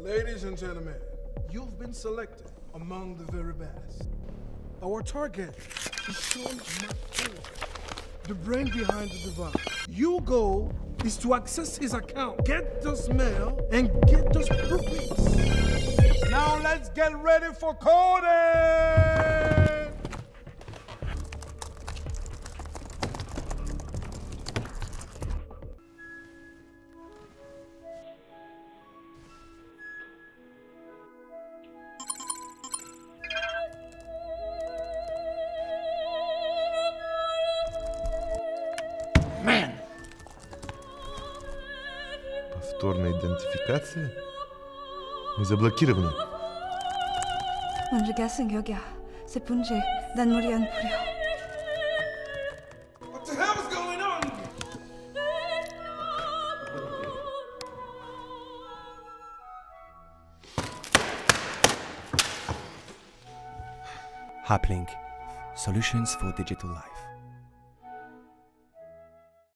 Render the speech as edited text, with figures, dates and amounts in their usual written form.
Ladies and gentlemen, you've been selected among the very best. Our target is Sean McCoy, the brain behind the device. Your goal is to access his account, get those mail, and get those proofs. Now let's get ready for coding! Повторная идентификация? Мы заблокированы. 먼저 결승격이야. 세 분지 난 무리한 부려. What the hell is going on? Haplink, solutions for digital life.